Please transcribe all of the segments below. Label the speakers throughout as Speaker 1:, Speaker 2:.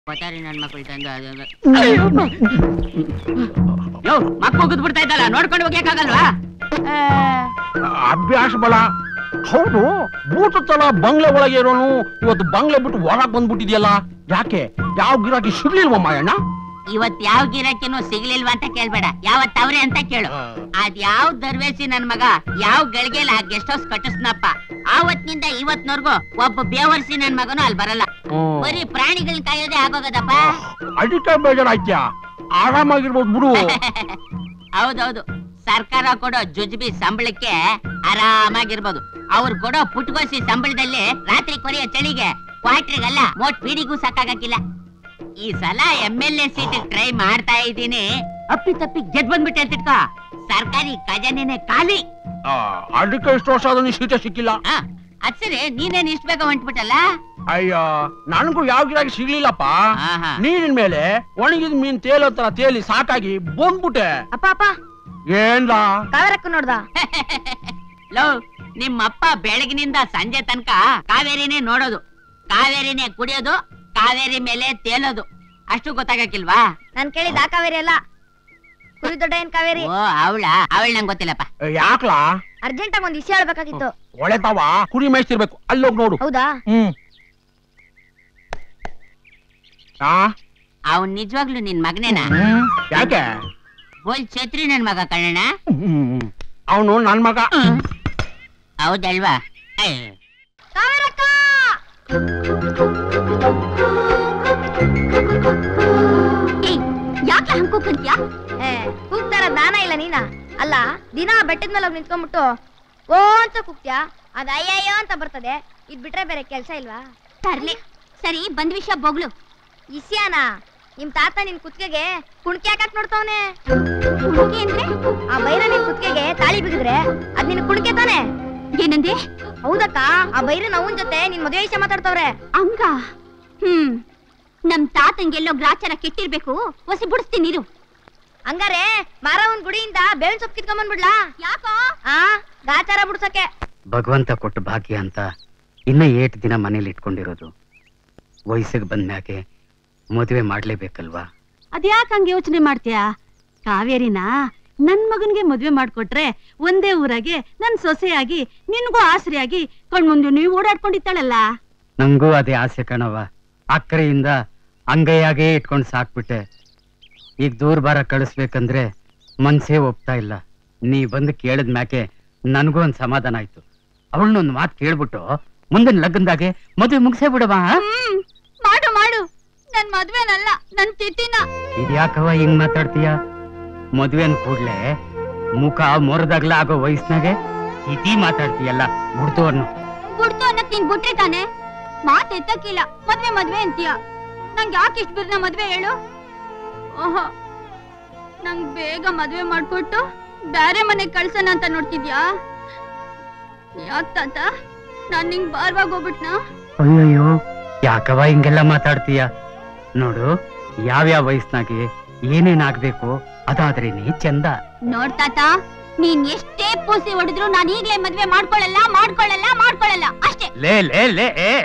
Speaker 1: ಪಚಾರಿ ನನ್ ಮಕ್ಕಳು ತಂದು ಮಕ್ಕಳು ಕುದ್ ಬಿಡ್ತಾ ಇದ್ದಲ್ಲ ನೋಡ್ಕೊಂಡು ಹೋಗ್ಯಾಕಾಗಲ್ವಾ?
Speaker 2: ಅಭ್ಯಾಸ ಬಲ. ಹೌದು, ಬೂತಲ್ಲ ಬಂಗ್ಲೆ ಒಳಗೆ ಇರೋನು ಇವತ್ತು ಬಂಗ್ಲೆ ಬಿಟ್ಟು ಹೊರಗ್ ಬಂದ್ಬಿಟ್ಟಿದ್ಯಲ್ಲ, ಯಾಕೆ? ಯಾವ ಗಿರಾಕಿ ಸಿಗ್ಲಿಲ್ವ ಮಾಯಣ್ಣ?
Speaker 1: ಇವತ್ ಯಾವ ಗಿರಾಕಿನೂ ಸಿಗ್ಲಿಲ್ವಾ ಅಂತ ಕೇಳ್ಬೇಡ, ಯಾವತ್ ಅವ್ರೆ ಅಂತ ಕೇಳು. ಅದ್ ಯಾವ ದರ್ವೇಸಿ ನನ್ ಮಗ ಯಾವ ಗಳಿಗೆಲ್ಲ ಗೆಸ್ಟ್ ಹೌಸ್ ಕಟ್ಟಿಸ್ನಪ್ಪ, ಆವತ್ತಿನಿಂದ ಇವತ್ನವರ್ಗು ಒಬ್ಬ ಬೇವರ್ಸಿ ನನ್ ಮಗನು ಅಲ್ಲಿ ಬರಲ್ಲ. ಬರೀ ಪ್ರಾಣಿಗಳನ್ನ ಕಾಯೋದೇ ಆಗೋಗದಪ್ಪ.
Speaker 2: ಅದಕ್ಕೆ ಬೇಜಾರಾಯ್ತ್ಯಾ? ಆರಾಮಾಗಿರ್ಬೋದು ಬಿಡು.
Speaker 1: ಹೌದೌದು, ಸರ್ಕಾರ ಕೊಡೋ ಜುಜ್ಬಿ ಸಂಬಳಕ್ಕೆ ಆರಾಮಾಗಿರ್ಬೋದು. ಅವ್ರು ಕೊಡೋ ಪುಟ್ಗೋಸಿ ಸಂಬಳದಲ್ಲಿ ರಾತ್ರಿ ಕೊನೆಯ ಚಳಿಗೆ ಕ್ವಾರ್ಟರ್ಗಲ್ಲ ಮೋಟ್ ಪೀಡಿಗೂ ಸಾಕಾಗಕ್ಕಿಲ್ಲ. ಈ ಸಲ MLA ಸೀಟ್ ಟ್ರೈ ಮಾಡ್ತಾ ಇದ್ದೀನಿ, ಅಪ್ಪಿ ತಪ್ಪಿ ಗೆದ್ ಬಂದ್ಬಿಟ್ಟೆ ಅಂತಿಟ್ಕೋ, ಸರ್ಕಾರಿ ಖಜಾನೆನೆ ಖಾಲಿ.
Speaker 2: ಅದಕ್ಕೆ ಇಷ್ಟು ವರ್ಷ ಆದ್ರೂ ಸೀಟೇ ಸಿಕ್ಕಿಲ್ಲ.
Speaker 1: ಅದ್ ಸರಿ, ನೀನೇನ್ ಇಷ್ಟ ಬೇಗ ಹೊಂಟ್ಬಿಟ್ಟಲ್ಲ?
Speaker 2: ಅಯ್ಯ, ನನಗೂ ಯಾವ ಗಿರಾಕಿ ಸಿಗ್ಲಿಲ್ಲಪ್ಪ. ನೀರಿನ ಮೇಲೆ ಒಣಗಿದ ಮೀನ್ ತೇಲೋ ತರ ತೇಲಿ ಸಾಕಾಗಿ ಬಂದ್ಬಿಟ್ಟೆ.
Speaker 3: ಅಪ್ಪ ಅಪ್ಪ
Speaker 2: ಏನ್ಲ
Speaker 3: ಕಾವೇರಕ್ಕ ನೋಡ್ದ?
Speaker 1: ಲೋ, ನಿಮ್ಮಪ್ಪ ಬೆಳಗಿನಿಂದ ಸಂಜೆ ತನಕ ಕಾವೇರಿನೇ ನೋಡೋದು, ಕಾವೇರಿನೇ ಕುಡಿಯೋದು, ಕಾವೇರಿ ಮೇಲೆ ತೇಲೋದು, ಅಷ್ಟು ಗೊತ್ತಾಗಕ್ಕಿಲ್ವಾ?
Speaker 3: ನಾನ್ ಕೇಳಿದ ಆ ಕಾವೇರಿ ಅಲ್ಲ, ಕುರಿ ದೊಡ್ಡ ಏನ್ ಕಾವೇರಿ.
Speaker 1: ಓ ಅವಳ ನಂಗೆ ಗೊತ್ತಿಲ್ಲಪ್ಪ.
Speaker 2: ಯಾಕ್ಲಾ?
Speaker 3: ಅರ್ಜೆಂಟ್ ಆಗಿ ಒಂದ್ ವಿಷಯ ಹೇಳ್ಬೇಕಾಗಿತ್ತು.
Speaker 2: ಒಳೆತಾವ ಕುರಿ ಮೇಯಿಸ್ತಿರ್ಬೇಕು, ಅಲ್ಲೋಗ್ ನೋಡು.
Speaker 3: ಹೌದಾ?
Speaker 1: ಅವನ್ ನಿಜವಾಗ್ಲು ನಿನ್ ಮಗನೇನಾ?
Speaker 2: ಯಾಕೆ?
Speaker 1: ಬೋಲ್ ಛತ್ರಿ ನನ್ ಮಗ ಕಣ್ಣಣ್ಣ.
Speaker 2: ಅವನು ನನ್ ಮಗ.
Speaker 1: ಹೌದಲ್ವಾ?
Speaker 3: ಯಾಕೆ ಹಂಗ್ ಕೂಗ್ತಿದ್ಯಾ? ಕೂಗ್ತಾರ ದಾನ ಇಲ್ಲ ನೀನ ಅಲ್ಲ, ದಿನ ಬೆಟ್ಟದ ಮೇಲೆ ನಿಂತ್ಕೊಂಡ್ಬಿಟ್ಟು ಓ ಅಂತ ಕೂಗ್ತ್ಯಾ, ಅದ ಅಯ್ಯಯ್ಯೋ ಅಂತ ಬರ್ತದೆ. ಇದ್ ಬಿಟ್ರೆ ಬೇರೆ ಕೆಲ್ಸ ಇಲ್ವಾ? ತರ್ಲಿ ಸರಿ, ಬಂದ್ ವಿಷಯ ಬೋಗ್ಲು. ಇಸ್ಯಾನ ನಿಮ್ ತಾತ ನಿನ್ ಕುತ್ತಿಗೆಗೆ ಕುಣ್ಕಿ ಹಾಕಕ್ ನೋಡ್ತಾವನೆ. ಕುಣ್ಕಿ ಅಂದ್ರೆ ಆ ಬೈರ ನಿನ್ ಕುತ್ತಿಗೆಗೆ ತಾಳಿ ಬಿಗಿದ್ರೆ ಅದ್ ನಿನ್ ಕುಣ್ಕೆ ತಾನೆ? ಏನಂದೆ? ಹೌದಕ್ಕ, ಆ ಬೈರನ್ ಅವನ್ ಜೊತೆ ನಿನ್ ಮದುವೆ ವಿಷಯ ಮಾತಾಡ್ತವ್ರೆ. ಹಂಗ? ನಮ್ ತಾತಂಗೆಲ್ಲೋ ಗ್ರಾಚಾರ ಕೆಟ್ಟಿರ್ಬೇಕು, ಹೊಸಿ ಬಿಡಿಸ್ತೀನಿ ನೀರು. ಹಂಗಾರೆ ಮಾರವನ್ ಗುಡಿಯಿಂದ ಬೇವಿನ ಸೊಪ್ಪು ಕಿತ್ಕೊಂಡ್ಬಂದ್ಬಿಡ್ಲಾ? ಯಾಕೋ? ಗ್ರಾಚಾರ ಬಿಡ್ಸಕ್ಕೆ.
Speaker 4: ಭಗವಂತ ಕೊಟ್ಟ ಭಾಗ್ಯ ಅಂತ ಇನ್ನ 8 ದಿನ ಮನೇಲಿ ಇಟ್ಕೊಂಡಿರೋದು. ವಯಸ್ಸಿಗೆ ಬಂದ್ಮ್ಯಾಕೆ ಮದುವೆ ಮಾಡ್ಲೇಬೇಕಲ್ವಾ?
Speaker 5: ಅದ್ಯಾಕ್ ಹಂಗ ಯೋಚನೆ ಮಾಡ್ತೀಯಾ? ಕಾವೇರಿನ ನನ್ ಮಗನ್ಗೆ ಮದ್ವೆ ಮಾಡ್ಕೊಟ್ರೆ ಒಂದೇ ಊರಾಗೆ ನನ್ ಸೊಸೆಯಾಗಿ ನಿನ್ಗೂ ಆಸರೆಯಾಗಿ ಕಣ್ಮುಂದೆ ನೀವು ಓಡಾಡ್ಕೊಂಡಿದ್ದಾಳಲ್ಲ.
Speaker 4: ನಂಗೂ ಅದೇ ಆಸೆ ಕಣವ. ಅಕ್ಕರೆಯಿಂದ ಅಂಗೈಯಾಗೆ ಇಟ್ಕೊಂಡ್ ಸಾಕ್ಬಿಟ್ಟೆ. ಈಗ ದೂರ ಬಾರ ಕಳಿಸ್ಬೇಕಂದ್ರೆ ಮನ್ಸೇ ಒಪ್ತಾ ಇಲ್ಲ. ನೀ ಬಂದು ಕೇಳಿದ ಮ್ಯಾಕೆ ನನ್ಗೂ ಒಂದ್ ಸಮಾಧಾನ ಆಯ್ತು. ಅವಳನ್ನೊಂದ್ ಮಾತು ಕೇಳ್ಬಿಟ್ಟು ಮುಂದಿನ ಲಗ್ನದಾಗೆ ಮದ್ವೆ ಮುಗಿಸೇ ಬಿಡವಾ?
Speaker 3: ಮಾಡು ಮಾಡು, ನನ್ ಮದ್ವೆನಲ್ಲ ನನ್ ತಿಥಿನ.
Speaker 4: ಇದ್ಯಾಕವ ಹಿಂಗ್ ಮಾತಾಡ್ತೀಯ? ಮದ್ವೆನ್ ಕೂಡ್ಲೆ ಮುಖ ಮೊರದಾಗ್ಲ ಆಗೋ ವಯಸ್ಸಿನಾಗೆ ತಿಥಿ ಮಾತಾಡ್ತೀಯಲ್ಲ. ಗುಡ್ತು
Speaker 3: ಅನ್ನಕ್ ನೀನ್ ಬಿಟ್ರೆ ತಾನೆ, ಮಾತ್ ಎತ್ತಕ್ಕಿಲ್ಲ. ಮದ್ವೆ ಅಂತೀಯ. ನಂಗೆ ಯಾಕೆ ಇಷ್ಟ ಬಿರ್ನ ಮದ್ವೆ ಹೇಳು? ಓಹೋ, ನಂಗ್ ಬೇಗ ಮದ್ವೆ ಮಾಡ್ಕೊಟ್ಟು ಬ್ಯಾರೆ ಮನೆಗ್ ಕಳ್ಸೋಣ ಅಂತ ನೋಡ್ತಿದ್ಯಾ? ಯಾಕ್ ತಾತ, ನಾನ್ ನಿಂಗ್ ಬಾರ್ವಾಗ್ ಹೋಗ್ಬಿಟ್ನಾ?
Speaker 4: ಅಯ್ಯಯ್ಯೋ, ಯಾಕವ ಹಿಂಗೆಲ್ಲ ಮಾತಾಡ್ತೀಯ? ನೋಡು, ಯಾವ್ಯಾವ ವಯಸ್ಸಿನಾಗೆ ಏನೇನಾಗ್ಬೇಕು ಅದಾದ್ರೇನೆ ಚಂದ.
Speaker 3: ನೋಡ್ತಾತ, ನೀನ್ ಎಷ್ಟೇ ಪೂಸಿ ಹೊಡೆದ್ರು ನಾನ್ ಈಗ್ಲೇ ಮದ್ವೆ ಮಾಡ್ಕೊಳ್ಳಲ್ಲ ಅಷ್ಟೇ.
Speaker 4: ಲೇ ಲೇ ಲೇ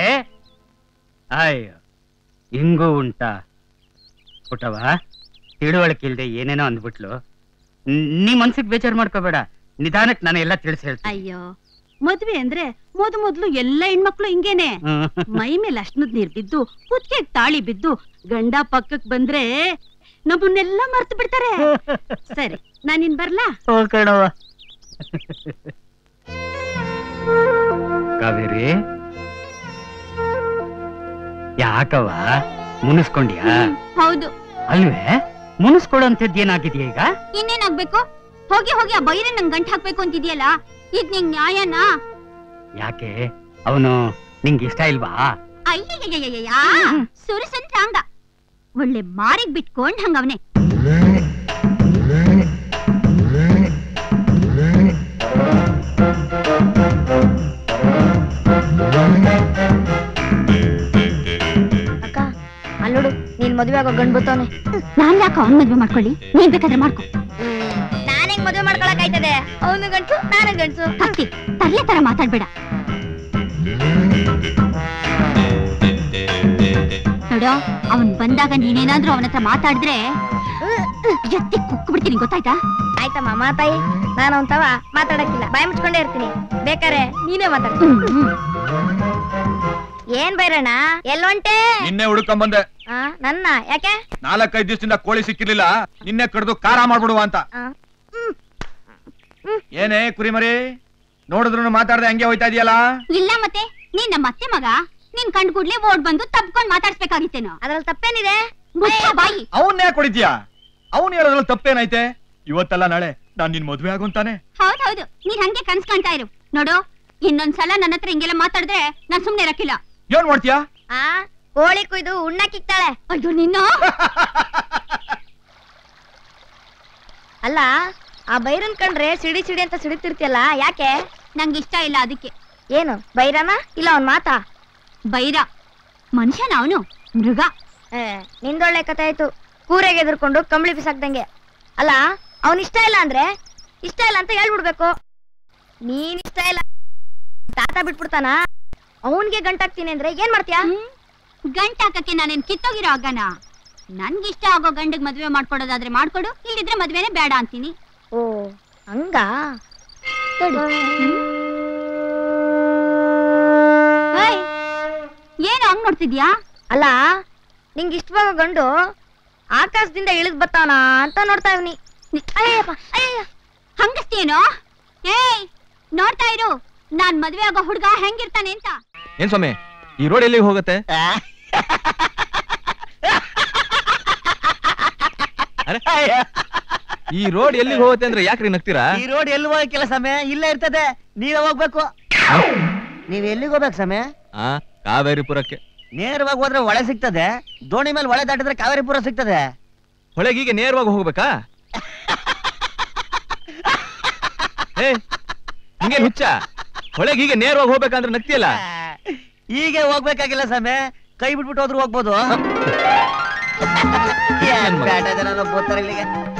Speaker 4: ಅಯ್ಯೋ, ಹಿಂಗೂ ಉಂಟಾ ಪುಟವ? ತಿಳುವಳಿಕೆ ಇಲ್ದೆ ಏನೇನೋ ಅಂದ್ಬಿಟ್ಲು. ನೀ ಮನ್ಸಿಗೆ ಬೇಜಾರು ಮಾಡ್ಕೋಬೇಡ, ನಿಧಾನಕ್ಕೆ ನಾನು ಎಲ್ಲ ತಿಳಿಸಿ ಹೇಳ್ತೀನಿ.
Speaker 5: ಅಯ್ಯೋ, ಮದ್ವೆ ಅಂದ್ರೆ ಮೊದ್ಲು ಎಲ್ಲ ಹೆಣ್ಮಕ್ಳು ಹಿಂಗೇನೆ. ಮೈ ಮೇಲೆ ಅಷ್ಟನದ್ ನೀರ್ ಬಿದ್ದು, ಕುತ್ತಿಗೆ ತಾಳಿ ಬಿದ್ದು, ಗಂಡ ಪಕ್ಕಕ್ ಬಂದ್ರೆ ನಮ್ಮನ್ನೆಲ್ಲ ಮರ್ತು ಬಿಡ್ತಾರೆ. ಸರಿ, ನಾನಿನ್ ಬರ್ಲಾ?
Speaker 4: ಕಣವ. ಕಾವೇರಿ, ಯಾಕವ ಮುನಿಸ್ಕೊಂಡ್ಯಾ?
Speaker 3: ಹೌದು.
Speaker 4: ಅಲ್ವೇ, ಮುನಿಸ್ಕೊಡೋಂಥದ್ದು ಏನಾಗಿದೆಯಾ ಈಗ?
Speaker 3: ಇನ್ನೇನಾಗ್ಬೇಕು? ಹೋಗಿ ಆ ಬೈರೆ ನಂಗ್ ಗಂಟ್ ಹಾಕ್ಬೇಕು ಅಂತಿದ್ಯಲ್ಲ, ಇದ್ ನಿಂಗ್ ನ್ಯಾಯನಾ?
Speaker 4: ಯಾಕೆ, ಅವನು ನಿಂಗೆ ಇಷ್ಟ ಇಲ್ವಾ?
Speaker 3: ಅಯ್ಯಯ್ಯಯ್ಯಯ್ಯ, ಸುರಸಂತ್ರಾಂಗ ಒಳ್ಳೆ ಮಾರಿಗ್ ಬಿಟ್ಕೊಂಡ್ ಹಂಗವ್ನೆ. ಅಕ್ಕ, ಅಲ್ಲೋಡು, ನೀನ್ ಮದ್ವೆ ಆಗೋ ಗಂಡ್ ಬತ್ತವನೆ. ನಾನ್ ಯಾಕ ಅವ್ನ್ ಮದ್ವೆ ಮಾಡ್ಕೊಳ್ಳಿ? ನೀನ್ ಬೇಕಾದ್ರೆ ಮಾಡ್ಕೊ. ನಾನ್ ಹೆಂಗ್ ಮದ್ವೆ ಮಾಡ್ಕೊಳಕ್ ಆಯ್ತದೆ? ಅವನು ಗಂಡ್ಸು, ನಾನು ಗಂಡ್ಸು. ಕತ್ತಿ ತರ್ಲೆ ತರ ಮಾತಾಡ್ಬೇಡ. ನೋಡ, ನೋಡು ಅವನ್ ಬಂದಾಗ ನೀನೇನಾದ್ರೂ ಅವನ ಹತ್ರ ಮಾತಾಡಿದ್ರೆ ಎತ್ತಿ ಕುಕ್ಕು ಬಿಡ್ತೀನಿ, ಗೊತ್ತಾಯ್ತಾ? ಆಯ್ತಮ್ಮ ಮಾತಾಯಿ, ನಾನು ಅಂತವ ಮಾತಾಡಕ್ಕಿಲ್ಲ, ಬಾಯಿ ಮುಚ್ಕೊಂಡೇ ಇರ್ತೀನಿ, ಬೇಕಾರೆ ನೀನೇ ಮಾತಾಡ್ತೀನಿ. ಏನ್ ಬೈರಣ್ಣ, ಎಲ್ಲೊಂಟೆ?
Speaker 6: ನಿನ್ನೆ ಹುಡುಕೊಂಡ್ ಬಂದೆ.
Speaker 3: ನನ್ನ ಯಾಕೆ?
Speaker 6: 4-5 ದಿವಸದಿಂದ ಕೋಳಿ ಸಿಕ್ಕಿರ್ಲಿಲ್ಲ, ನಿನ್ನೆ ಕಡ್ದು ಖಾರ ಮಾಡ್ಬಿಡುವ ಅಂತ. ಏನೇ ಕುರಿಮರಿ, ನೋಡಿದ್ರು ಮಾತಾಡ್ದೆ ಹಂಗೆ ಹೋಯ್ತಾ ಇದೆಯಲ್ಲ?
Speaker 3: ಇಲ್ಲ ಮತ್ತೆ ನೀನ್ ನಮ್ಮ ಅತ್ತೆ ಮಗ, ನೀನ್ ಕಂಡ್ ಕೂಡ್ಲೆ ಓಡ್ ಬಂದು ತಪ್ಕೊಂಡ್ ಮಾತಾಡ್ಸ್ಬೇಕಾಗಿತ್ತೇನೋ. ಅದ್ರಲ್ಲಿ ತಪ್ಪೇನಿದೆ? ಬಾಯಿ
Speaker 6: ಅವನ್ನೇ ಕೊಡಿದ್ಯಾ? ಅವನ್ ಹೇಳೋದ್ರಲ್ಲಿ ತಪ್ಪೇನೈತೆ? ಇವತ್ತಲ್ಲ ನಾಳೆ ನಾನ್ ನಿನ್ ಮದ್ವೆ ಆಗುಂತಾನೆ.
Speaker 3: ಹೌದೌದು, ನೀನ್ ಹಂಗೆ ಕನ್ಸ್ ಕಾಣ್ತಾ ಇರು. ನೋಡು, ಇನ್ನೊಂದ್ಸಲ ನನ್ನ ಹತ್ರ ಹಿಂಗೆಲ್ಲ ಮಾತಾಡಿದ್ರೆ ನಾನ್ ಸುಮ್ನೆ ಇರಕ್ಕಿಲ್ಲ.
Speaker 6: ಏನ್ ಮಾಡ್ತೀಯಾ?
Speaker 3: ಕೋಳಿ ಕುಯ್ದು ಉಣ್ಣಕ್ಕಿಕ್ತಾಳೆ. ಅಯ್ಯೋ ನಿನ್ನ. ಅಲ್ಲ, ಆ ಬೈರನ್ ಕಂಡ್ರೆ ಸಿಡಿ ಸಿಡಿ ಅಂತ ಸಿಡಿತಿರ್ತಿಯಲ್ಲ, ಯಾಕೆ? ನಂಗೆ ಇಷ್ಟ ಇಲ್ಲ ಅದಕ್ಕೆ. ಏನು ಬೈರನ? ಇಲ್ಲ ಅವನ್ ಮಾತಾ? ಬೈರ ಮನುಷ್ಯನ ಅವನು, ಮೃಗ. ನಿಂದೊಳ್ಳೆ ಕಥೆ ಆಯ್ತು, ಕೂರೆಗೆ ಎದುರ್ಕೊಂಡು ಕಂಬಳಿ ಬಿಸಾಕ್ದಂಗೆ. ಅಲ್ಲ, ಅವನ್ ಇಷ್ಟ ಇಲ್ಲ ಅಂದ್ರೆ ಇಷ್ಟ ಇಲ್ಲ ಅಂತ ಹೇಳ್ಬಿಡ್ಬೇಕು. ನೀನ್ ಇಷ್ಟ ಇಲ್ಲ ತಾತ ಬಿಟ್ಬಿಡ್ತಾನ, ಅವನ್ಗೆ ಗಂಟಾಕ್ತೀನಿ ಅಂದ್ರೆ ಏನ್ ಮಾಡ್ತೀಯಾ? ಗಂಟಾಕಕ್ಕೆ ನಾನೇನ್ ಕಿತ್ತೋಗಿರೋ ಆಗನ? ನನ್ಗಿಷ್ಟ ಆಗೋ ಗಂಡಗ್ ಮದ್ವೆ ಮಾಡ್ಕೊಡೋದಾದ್ರೆ ಮಾಡ್ಕೊಡು, ಇಲ್ಲಿದ್ರೆ ಮದ್ವೆನೆ ಬೇಡ ಅಂತೀನಿ. ಓ ಹಂಗ? ಏನು ಹಂಗ್ ನೋಡ್ತಿದ್ಯಾ? ಅಲ್ಲ, ನಿಂಗೆ ಇಷ್ಟವಾಗೋ ಗಂಡು ಆಕಾಶದಿಂದ ಇಳಿದ್ ಬತ್ತಾನ ಅಂತ ನೋಡ್ತಾ ಇವ್ನಿ. ಹಂಗಸ್ತೇನೋ? ಏಯ್ ನೋಡ್ತಾ ಇರು, ನಾನ್ ಮದ್ವೆ ಆಗೋ ಹುಡ್ಗ ಹೆಂಗಿರ್ತಾನೆ ಅಂತ.
Speaker 6: ಏನ್ ಸ್ವಾಮಿ, ಈ ರೋಡ್ ಎಲ್ಲಿಗೆ ಹೋಗುತ್ತೆ? ಈ ರೋಡ್ ಎಲ್ಲಿಗೆ ಹೋಗುತ್ತೆ ಅಂದ್ರೆ ಯಾಕ್ರಿ ನಗ್ತೀರಾ?
Speaker 7: ಈ ರೋಡ್ ಎಲ್ಲಿ ಹೋಗಕ್ಕಿಲ್ಲ ಸಮಯ, ಇಲ್ಲೇ ಇರ್ತದೆ, ನೀವೇ ಹೋಗ್ಬೇಕು. ನೀವ್ ಎಲ್ಲಿಗೆ ಹೋಗ್ಬೇಕು ಸಮಯ?
Speaker 6: ಕಾವೇರಿಪುರಕ್ಕೆ.
Speaker 7: ನೇರವಾಗಿ ಹೋದ್ರೆ ಹೊಳೆ ಸಿಗ್ತದೆ, ದೋಣಿ ಮೇಲೆ ಹೊಳೆ ದಾಟಿದ್ರೆ ಕಾವೇರಿಪುರ ಸಿಗ್ತದೆ.
Speaker 6: ಹೊಳೆಗೀಗೆ ನೇರವಾಗಿ ಹೋಗ್ಬೇಕಾ? ಹಿಂಗೆ ಹುಚ್ಚ, ಹೊಳೆಗೀಗೆ ನೇರವಾಗಿ ಹೋಗ್ಬೇಕಂದ್ರೆ ನಗ್ತಿಯಲ್ಲ?
Speaker 7: ಹೀಗೆ ಹೋಗ್ಬೇಕಾಗಿಲ್ಲ ಸಮಯ, ಕೈ ಬಿಟ್ಬಿಟ್ಟು ಹೋದ್ರು ಹೋಗ್ಬೋದು. ಬೇಡ ಜನ ಬೋತಾರೆ ಇಲ್ಲಿಗೆ.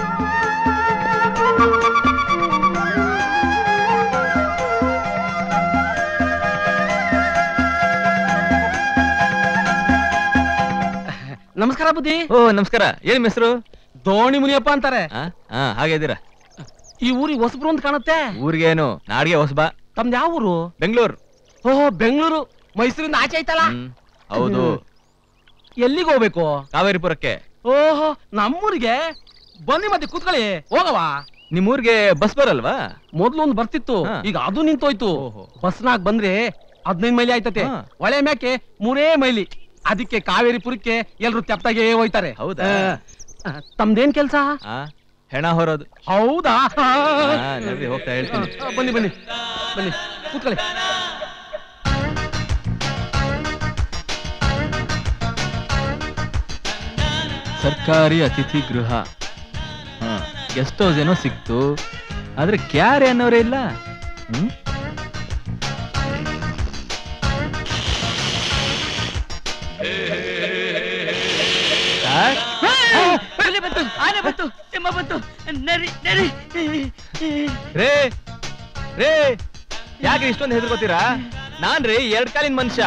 Speaker 2: ನಮಸ್ಕಾರ ಬುದ್ಧಿ.
Speaker 6: ಓ ನಮಸ್ಕಾರ. ಏನ್ ಹೆಸರು?
Speaker 2: ದೋಣಿ ಮುನಿಯಪ್ಪ ಅಂತಾರೆ.
Speaker 6: ಹಾಗಿದ್ದೀರಾ?
Speaker 2: ಈ ಊರಿಗೆ ಹೊಸಬ್ರು ಅಂತ ಕಾಣುತ್ತೆ.
Speaker 6: ಊರಿಗೇನು, ನಾಡಿಗೆ ಹೊಸಬ.
Speaker 2: ತಮ್ದು ಯಾವ ಊರು?
Speaker 6: ಬೆಂಗಳೂರು.
Speaker 2: ಓಹೋ ಬೆಂಗಳೂರು, ಮೈಸೂರಿಂದ ಆಚೆ ಐತಲ್ಲ?
Speaker 6: ಹೌದು.
Speaker 2: ಎಲ್ಲಿಗೆ ಹೋಗ್ಬೇಕು?
Speaker 6: ಕಾವೇರಿಪುರಕ್ಕೆ.
Speaker 2: ಓಹೋ ನಮ್ಮೂರಿಗೆ ಬನ್ನಿ, ಮತ್ತೆ ಕೂತ್ಕೊಳ್ಳಿ, ಹೋಗವಾ?
Speaker 6: ನಿಮ್ಮೂರ್ಗೆ ಬಸ್ ಬರಲ್ವಾ?
Speaker 2: ಮೊದ್ಲು ಒಂದು ಬರ್ತಿತ್ತು, ಈಗ ಅದು ನಿಂತೋಯ್ತು. ಬಸ್ನಾಗ್ ಬಂದ್ರೆ 15 ಮೈಲಿ ಆಯ್ತತೆ, ಒಳೆ ಮ್ಯಾಕೆ 3 ಮೈಲಿ. ಅದಕ್ಕೆ ಕಾವೇರಿಪುರಕ್ಕೆ ಎಲ್ರು ತೆಪ್ತಾಗೆ ಹೋಯ್ತಾರೆ.
Speaker 6: ಹೌದಾ?
Speaker 2: ತಮ್ದೇನ್ ಕೆಲ್ಸ?
Speaker 6: ಹೆಣ ಹೊರೋದು.
Speaker 2: ಹೌದಾ?
Speaker 6: ನಡ್ರಿ ಹೋಗ್ತಾ ಹೇಳ್ತೀನಿ.
Speaker 2: ಬನ್ನಿ ಬನ್ನಿ ಬನ್ನಿ, ಕೂತ್ಕೊಳ್ಳಿ.
Speaker 6: ಸರ್ಕಾರಿ ಅತಿಥಿ ಗೃಹ, ಗೆಸ್ಟ್ ಹೌಸ್ ಏನೋ ಸಿಕ್ತು, ಆದ್ರೆ ಕ್ಯಾರೆ ಅನ್ನೋರೇ ಇಲ್ಲ.
Speaker 7: ಆನೆ ಬಂತು, ಸಿಂಹ ಬಂತು, ನರಿ ನರಿ.
Speaker 6: ರೇ ರೇ, ಯಾಕೆ ಇಷ್ಟೊಂದು ಹೆದರ್ಕೋತೀರಾ? ನಾನ್ರಿ 2 ಕಾಲಿನ ಮನುಷ್ಯ.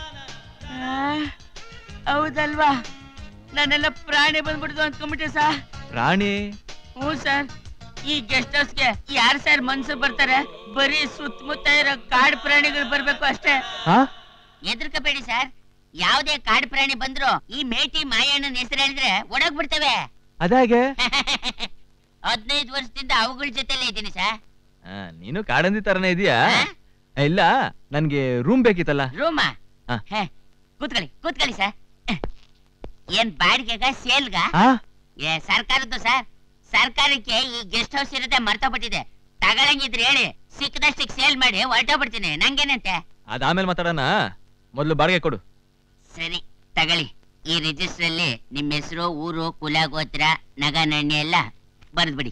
Speaker 7: ಹೌದಲ್ವಾ? ನಾನೆಲ್ಲ ಪ್ರಾಣಿ ಬಂದ್ಬಿಡ್ತು ಅಂದ್ಕೊಂಡ್ಬಿಟ್ಟೆ ಸರ್.
Speaker 6: ಪ್ರಾಣಿ?
Speaker 7: ಹ್ಞೂ ಸರ್. ಈ ಗೆಸ್ಟ್ ಹೌಸ್ಗೆ ಯಾರು ಸರ್ ಮನ್ಸು ಬರ್ತಾರೆ? ಬರೀ ಸುತ್ತಮುತ್ತ ಇರೋ ಕಾಡು ಪ್ರಾಣಿಗಳು ಬರ್ಬೇಕು ಅಷ್ಟೇ.
Speaker 1: ಎದುರ್ಕಬೇಡಿ ಸರ್, ಯಾವ್ದೇ ಕಾಡು ಪ್ರಾಣಿ ಬಂದ್ರು ಈ ಮೇಟಿ ಮಾಯಣ್ಣನ ಹೆಸರು ಹೇಳಿದ್ರೆ ಒಡಗ್ ಬಿಡ್ತವೆ.
Speaker 6: ಅದಾಗೆ
Speaker 1: 15 ವರ್ಷದಿಂದ ಅವುಗಳ ಜೊತೆಲೇ ಇದ್ದೀನಿ ಸರ್.
Speaker 6: ನೀನು ಕಾಡಂದಿ ತರನೇ ಇದೀಯಾ? ಇಲ್ಲ, ನನ್ಗೆ ರೂಮ್ ಬೇಕಿತ್ತಲ್ಲ.
Speaker 1: ರೂಮಾ? ಕೂತ್ಕೊಳ್ಳಿ ಕೂತ್ಕೊಳ್ಳಿ ಸರ್. ಏನ್ ಬಾಡಿಗೆಗ ಸೇಲ್ಗ? ಸರ್ಕಾರದ್ದು ಸರ್. ಸರ್ಕಾರಕ್ಕೆ ಈ ಗೆಸ್ಟ್ ಹೌಸ್ ಇರೋದೇ ಮರ್ತೋಗ್ಬಿಟ್ಟಿದೆ. ತಗೊಳಂಗಿದ್ರೆ ಹೇಳಿ, ಸಿಕ್ಕದಷ್ಟಿಗೆ ಸೇಲ್ ಮಾಡಿ ಹೊರಟೋಗ್ಬಿಡ್ತೀನಿ. ನಂಗೇನಂತೆ?
Speaker 6: ಅದಾದ್ಮೇಲೆ ಮಾತಾಡೋಣ, ಮೊದ್ಲು ಬಾಡಿಗೆ ಕೊಡು. ಸರಿ
Speaker 1: ತಗೊಳ್ಳಿ. ಈ ರಿಜಿಸ್ಟರ್ ಅಲ್ಲಿ ನಿಮ್ಮ ಹೆಸರು, ಊರು, ಕುಲ, ಗೋತ್ರ, ನಗ ನಣ್ಣೆ ಎಲ್ಲ ಬರ್ದ್ಬಿಡಿ.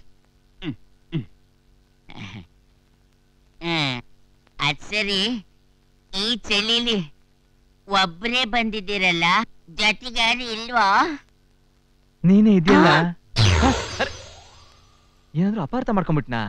Speaker 1: ಅದ್ ಸರಿ, ಈ ಚಳಿಲಿ ಒಬ್ರೇ ಬಂದಿದ್ದೀರಲ್ಲ, ಜೊತೆಗಾರಿ ಇಲ್ವಾ?
Speaker 6: ನೀನೇ ಇದೆಯಲ್ಲ. ಏನಾದ್ರೂ ಅಪಾರ್ಥ ಮಾಡ್ಕೊಂಡ್ಬಿಟ್ನಾ?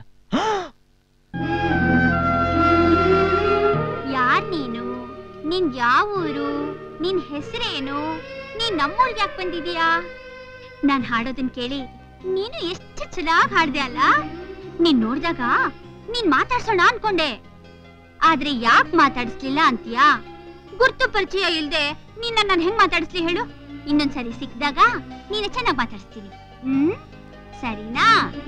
Speaker 3: ಯಾರ್ ನೀನು? ನಿನ್ ಯಾವ ಊರು? ನಿನ್ ಹೆಸರೇನು? ನೀನ್ ನಮ್ಮೂರ್ಗೆ ಯಾಕೆ ಬಂದಿದೀಯಾ? ನಾನ್ ಹಾಡೋದನ್ ಕೇಳಿ ನೀನು ಎಷ್ಟು ಚೆನ್ನಾಗಿ ಹಾಡ್ದೆ ಅಲ್ಲ. ನೀನ್ ನೋಡ್ದಾಗ ನೀನ್ ಮಾತಾಡ್ಸೋಣ ಅನ್ಕೊಂಡೆ, ಆದ್ರೆ ಯಾಕೆ ಮಾತಾಡಿಸ್ಲಿಲ್ಲ ಅಂತೀಯಾ? ಗುರ್ತು ಪರಿಚಯ ಇಲ್ದೆ ನಿನ್ನ ನಾನು ಹೆಂಗ್ ಮಾತಾಡಿಸ್ಲಿ ಹೇಳು? ಇನ್ನೊಂದ್ಸರಿ ಸಿಕ್ಕಿದಾಗ ನೀನ ಚೆನ್ನಾಗಿ ಮಾತಾಡಿಸ್ತೀನಿ. ಸರಿನಾ?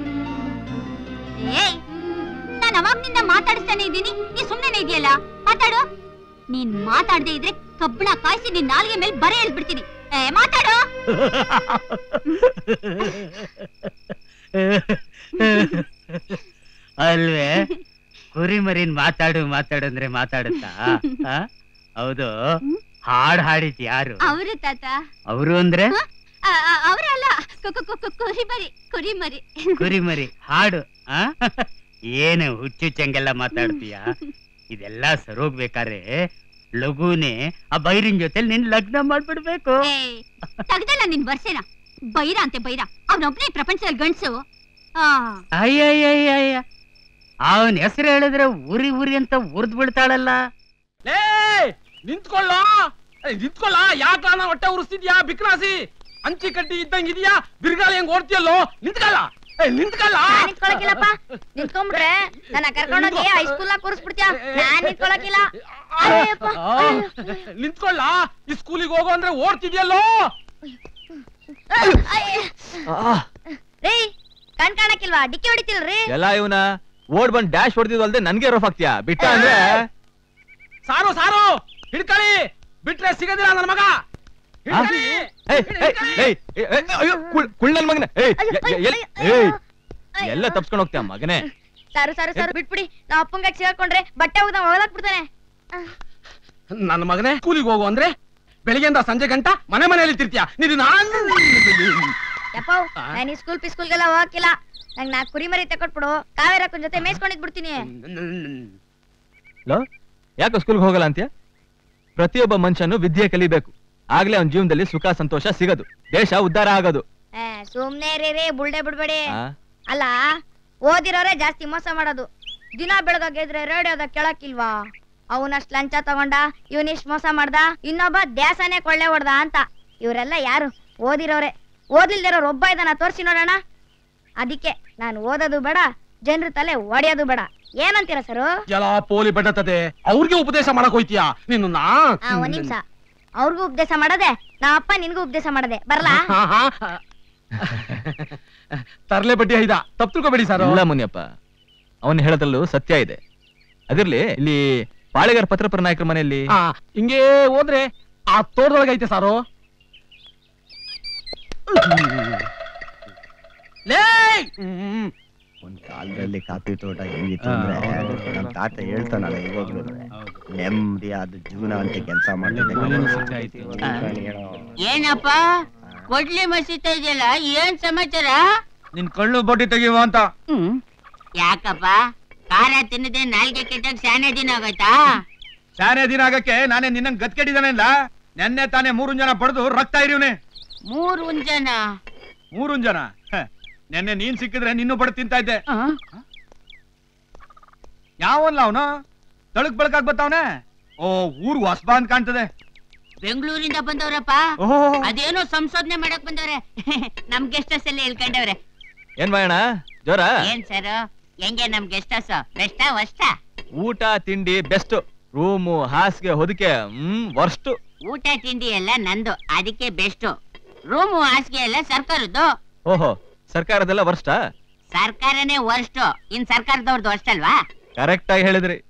Speaker 3: ಏಯ್, ನಾನು ಅವಾಗ್ನಿಂದ ಮಾತಾಡಿಸ್ತಾನೆ ಇದ್ದೀನಿ, ನೀ ಸುಮ್ಮನೆ ಇದೆಯಲ್ಲ, ಮಾತಾಡು. ನೀನ್ ಮಾತಾಡದೆ ಇದ್ರೆ ಕಬ್ಬಣ ಕಾಯಿಸಿ ನಿನ್ ನಾಲ್ಗೆ ಮೇಲೆ ಬರೆ ಎಳ್ಬಿಡ್ತೀನಿ. ಮಾತಾಡು.
Speaker 4: ಅಲ್ವೇ ಕುರಿ ಮರಿನ್ ಮಾತಾಡು ಮಾತಾಡು ಅಂದ್ರೆ ಮಾತಾಡುತ್ತಾ? ಹೌದು, ಹಾಡ್ ಹಾಡಿದ್ ಯಾರು?
Speaker 3: ಅವರು ತಾತ.
Speaker 4: ಅವರು ಅಂದ್ರೆ
Speaker 3: ಅವರಲ್ಲ, ಕುರಿಮರಿ.
Speaker 4: ಕುರಿಮರಿ ಹಾಡು. ಏನು ಹುಚ್ಚು ಚಂಗೆಲ್ಲ ಮಾತಾಡ್ತೀಯ? ಇದೆಲ್ಲ ಸರೋಗ್ಬೇಕಾದ್ರೆ ಲಘುನೆ ಆ ಬೈರಿನ ಜೊತೆ ನಿನ್ ಲಗ್ನ ಮಾಡ್ಬಿಡ್ಬೇಕು.
Speaker 3: ತಗ್ದಲ್ಲ ನಿನ್ ವರ್ಷೇನ ಬೈರ ಅಂತೆ ಬೈರ, ಅವನೊಬ್ನೇ ಪ್ರಪಂಚದಲ್ಲಿ ಗಂಡ್ಸು.
Speaker 4: ಅಯ್ಯಯ್ಯಯ್ಯ, ಅವನ್ ಹೆಸರು ಹೇಳಿದ್ರೆ ಉರಿ ಉರಿ ಅಂತ ಉರ್ದ್ ಬಿಡ್ತಾಳಲ್ಲ.
Speaker 2: ನಿಂತ್ಕೊಳ್ಳ ನಿಂತ್ಕೊಳ್ಳ, ಯಾಕ ಹೊಟ್ಟೆ ಉರಿಸ್ತಿದ್ಯಾ? ಬಿಕ್ರಾಸಿ ಅಂಚಿ ಕಟ್ಟಿ ಇದ್ದಂಗಿದ್ಯಾ? ಬಿರ್ಗಾಳಿ ಹೆಂಗ್ ಓಡ್ತಿಯಲ್ಲೋ? ನಿಂತ್ಕೊಳ್ಳ ನಿಂತ್ಕೊಳ್ಳ.
Speaker 3: ನಿಂತ್ಕೊಳಕಿಲ್ಲಪ್ಪ, ನಿಂತ್ಕೊಂಡ್ಬಿಟ್ರೆ ನನ್ನ ಕರ್ಕೊಂಡೋಗಿ ಹೈಸ್ಕೂಲ್ ಕೂರಿಸ್ಬಿಡ್ತೀಯ. ನಾನ್ ನಿಂತ್ಕೊಳಕಿಲ್ಲ.
Speaker 2: ನಿಂತ್ಕೊಳ್ಳ, ಈ ಸ್ಕೂಲಿಗೆ ಹೋಗೋ ಅಂದ್ರೆ ಓಡ್ತಿದ್ಯಲ್ಲೋ?
Speaker 3: ರೀ, ಕಣ್ ಕಾಣಕ್ಕಿಲ್ವಾ? ಡಿಕ್ಕಿ ಹೊಡಿತಿಲ್ರಿ?
Speaker 6: ಎಲ್ಲ ಇವನ ಓಡ್ ಬಂದ್ ಡ್ಯಾಶ್ ಹೊಡೆದಿದ್ವಲ್ದೆ ನನ್ಗೆ ರಫ್ ಆಗ್ತೀಯಾ? ಬಿಟ್ಟ ಅಂದ್ರೆ
Speaker 2: ಸಾರು ಸಾರು ಹಿಡ್ಕೊಳ್ಳಿ, ಬಿಟ್ರೆ ಸಿಗದಿಲ್ಲ ನನ್ನ ಮಗ.
Speaker 6: ಕುಳ್ಳನ್ ಮಗನ ಎಲ್ಲ ತಪ್ಸ್ಕೊಂಡ್ ಹೋಗ್ತೀಯ ಮಗನೇ.
Speaker 3: ಸಾರು ಸಾರು ಸಾರು ಬಿಟ್ಬಿಡಿ. ನಾ ಅಪ್ಪಂಗ ಸಿಗಾಕೊಂಡ್ರೆ ಬಟ್ಟೆ ಹೋಗ್ದ ಒಳಗಾಕ್ ಬಿಡ್ತಾನೆ.
Speaker 2: ನನ್ನ ಮಗನೇ, ಸ್ಕೂಲಿಗೆ ಹೋಗು ಅಂದ್ರೆ ಬೆಳಿಗ್ಗೆಯಿಂದ ಸಂಜೆ ಗಂಟ ಮನೆ ಮನೆಯಲ್ಲಿ ತಿರ್ತೀಯ.
Speaker 3: ಯಪ್ಪ, ನಾನು ಈ ಸ್ಕೂಲ್ ಪಿಸ್ಕೂಲ್ಗೆಲ್ಲ ಹೋಗಕ್ಕಿಲ್ಲ. ನಂಗೆ ನಾ ಕುರಿ ಮರಿ ತಕೊಟ್ಬಿಡು, ಕಾವೇರಕ್ಕನ್ ಜೊತೆ ಮೇಯ್ಸ್ಕೊಂಡಿದ್ ಬಿಡ್ತೀನಿ.
Speaker 6: ಯಾಕೆ ಸ್ಕೂಲ್ಗೆ ಹೋಗಲ್ಲ ಅಂತ್ಯ? ಪ್ರತಿಯೊಬ್ಬ ಮನುಷ್ಯನು ವಿದ್ಯೆ ಕಲಿಬೇಕು, ಆಗ್ಲೇ ಅವನ ಜೀವನದಲ್ಲಿ ಸುಖ ಸಂತೋಷ ಸಿಗೋದು, ದೇಶ ಉದ್ಧಾರ ಆಗೋದು.
Speaker 3: ಸುಮ್ನೆ ರೀ, ಬುಲ್ಡೆ ಬಿಡ್ಬೇಡಿ. ಅಲ್ಲ, ಓದಿರೋರೇ ಜಾಸ್ತಿ ಮೋಸ ಮಾಡೋದು. ದಿನ ಬೆಳಗಾಗೆದ್ರೆ ರೇಡಿಯೋದಾಗ ಕೇಳಕ್ಕಿಲ್ವಾ? ಅವನಷ್ಟ್ ಲಂಚ ತಗೊಂಡ, ಇವನಿಷ್ಟ್ ಮೋಸ ಮಾಡ್ದ, ಇನ್ನೊಬ್ಬ ದ್ಯಾಸನೇ ಕೊಳ್ಳೆ ಹೊಡ್ದ ಅಂತ. ಇವರೆಲ್ಲ ಯಾರು? ಓದಿರೋರೆ. ಓದಿಲ್ದಿರೋರು ಒಬ್ಬ ಇದನ್ನ ತೋರ್ಸಿ ನೋಡೋಣ. ಅದಕ್ಕೆ ನಾನು ಓದೋದು ಬೇಡ, ಜನರ ತಲೆ ಒಡೆಯೋದು ಬೇಡ. ಏನಂತೀರ ಸರ್?
Speaker 2: ಎಲ್ಲ ಪೋಲಿ ಬಡತದೆ, ಅವ್ರಿಗೆ ಉಪದೇಶ ಮಾಡಕ್ ಹೋಯ್ತೀಯಾ ನೀನು?
Speaker 3: ಒಂದ್ ನಿಮಿಷ, ಅವ್ರಿಗೂ ಉಪದೇಶ ಮಾಡದೆ, ನಾ ಅಪ್ಪ ನಿನ್ಗೂ ಉಪದೇಶ ಮಾಡದೆ. ಬರ್ಲಾ?
Speaker 2: ತರ್ಲೆ ಬಡ್ಡಿ ಐದ, ತಪ್ಪು ತಿಳ್ಕೊಬೇಡಿ ಸರ್.
Speaker 6: ಇಲ್ಲ ಮುನಿಯಪ್ಪ, ಅವನ್ ಹೇಳೋದ್ರಲ್ಲೂ ಸತ್ಯ ಇದೆ. ಅದಿರ್ಲಿ, ಇಲ್ಲಿ ಪಾಳೆಗಾರ ಪತ್ರಪರ ನಾಯಕರ ಮನೆಯಲ್ಲಿ
Speaker 2: ಹಿಂಗೇ ಹೋದ್ರೆ ಆ ತೋಟದೊಳಗೆ ಐತೆ ಸಾರು.
Speaker 8: ಒಂದ್ ಕಾಲದಲ್ಲಿ ಕಾಫಿ ತೋಟ ಹೆಂಗಿತ್ತು ಅಂದ್ರೆ ನಮ್ ತಾತ ಹೇಳ್ತಾನಲ್ಲ ಇವಾಗ್ಲೂ, ನೆಮ್ಮದಿಯಾದ ಜೀವನ ಅಂತ ಕೆಲಸ ಮಾಡ್ತಿದ್ದೆ.
Speaker 1: ಏನಪ್ಪ ಕೊಡ್ಲಿ ಮಸೀತಾ ಇದೆಯಲ್ಲ, ಏನ್ ಸಮಾಚಾರ?
Speaker 8: ನಿನ್ ಕಳ್ಳು ಬಡ್ಡಿ ತೆಗಿವ ಅಂತ.
Speaker 1: ಯಾಕಪ್ಪ ಖಾರ ತಿನ್ನದೆ ನಾಲ್ಗೆ ಕೆಟ್ಟಾಗ ಶಾನೆ ದಿನ ಆಗೋಯ್ತಾ?
Speaker 8: ಶಾನೆ ದಿನ ಆಗಕ್ಕೆ ನಾನೇ ನಿನ್ನಂಗ್ ಗತ್ಕೆಟ್ಟಿದ್ದಾನೆ ಇಲ್ಲ. ನೆನ್ನೆ ತಾನೇ 3 ಜನ ಪಡೆದು ರಕ್ತ ಇರಿವ್ನೆ.
Speaker 1: 3 ಜನ?
Speaker 8: 3 ಜನ? ನೆನ್ನೆ ನೀನ್ ಸಿಕ್ಕಿದ್ರೆ ನಿನ್ನೂ ಬಡ ತಿಂತಾ ಇದ್ದೆ. ಯಾವಲ್ಲ ಅವನು ತಳಕ್ ಬೆಳಕಾಗ್ ಬತ್ತವನೆ. ಓ, ಊರ್ ಹೊಸಬಾ ಅಂತ ಕಾಣ್ತದೆ.
Speaker 1: ಬೆಂಗಳೂರಿಂದ ಬಂದವ್ರಪ್ಪ. ಅದೇನೋ ಸಂಶೋಧನೆ ಮಾಡಕ್ ಬಂದವ್ರೆ. ನಮ್ ಗೆಸ್ಟ್ ಹೌಸ್ ಅಲ್ಲಿ ಹೇಳ್ಕೊಂಡವ್ರೆ.
Speaker 6: ಏನ್ ಮಾಡೋಣ ಜೋರ?
Speaker 1: ಏನ್ ಸರ್, ಹೆಂಗೆ ನಮ್ ಗೆಸ್ಟ್ ಹೌಸ್? ಬೆಸ್ಟಾ ವರ್ಸ್ಟಾ?
Speaker 6: ಊಟ ತಿಂಡಿ ಬೆಸ್ಟ್, ರೂಮು ಹಾಸಿಗೆ ಹೊದಿಕೆ ವರ್ಸ್ಟ್.
Speaker 1: ಊಟ ತಿಂಡಿ ಎಲ್ಲ ನಂದು, ಅದಕ್ಕೆ ಬೆಸ್ಟ್. ರೂಮು ಹಾಸಿಗೆ ಎಲ್ಲ ಸರ್ಕಾರದ್ದು.
Speaker 6: ಓಹೋ, ಸರ್ಕಾರದೆಲ್ಲ ವರ್ಸ್ಟಾ?
Speaker 1: ಸರ್ಕಾರನೇ ವರ್ಸ್ಟ್, ಇನ್ ಸರ್ಕಾರದವ್ರದ್ದು ವರ್ಸ್ಟ್ ಅಲ್ವಾ?
Speaker 6: ಕರೆಕ್ಟ್ ಆಗಿ ಹೇಳಿದ್ರಿ.